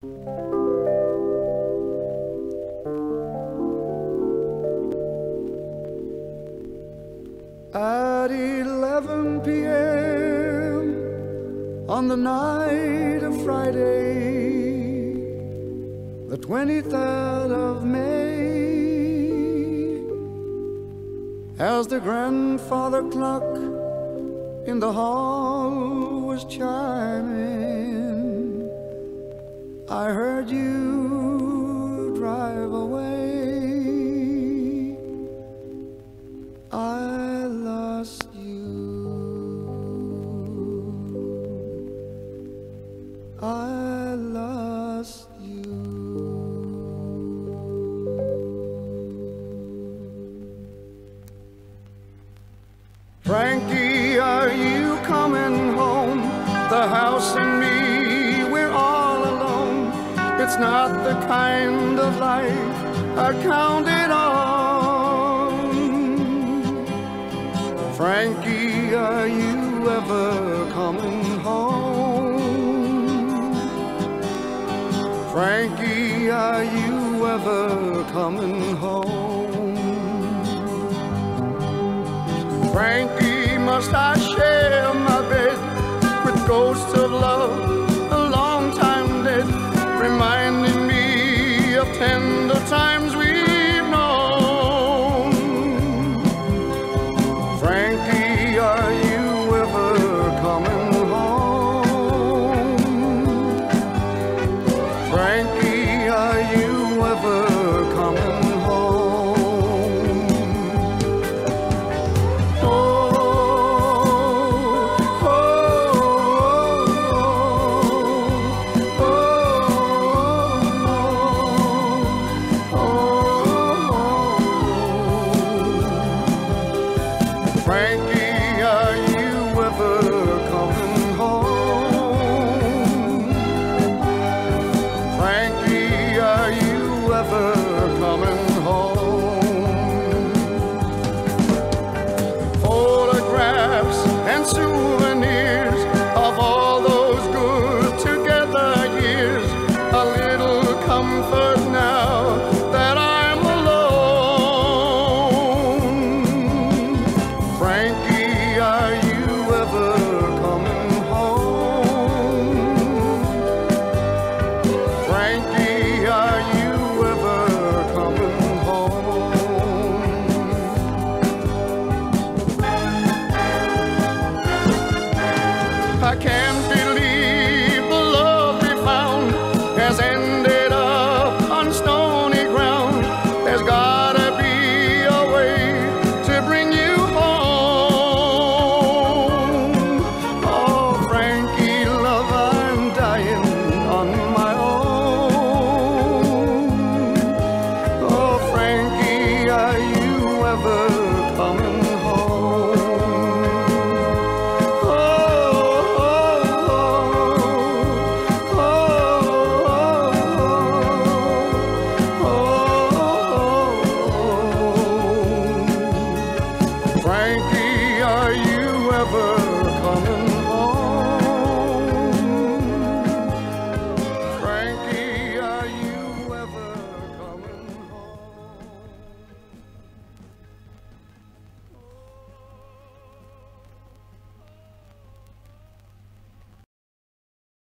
At 11 p.m. on the night of Friday, the 23rd of May, as the grandfather clock in the hall was chiming, I heard you drive away. I lost you. I lost you. Frankie, are you coming home? The house and me, we're all alone. It's not the kind of life I counted on. Frankie, are you ever coming home? Frankie, are you ever coming home? Frankie, must I share my bed with ghosts of love a long time dead, reminding me of tender times we've known? Frankie, are you ever coming home? Frankie,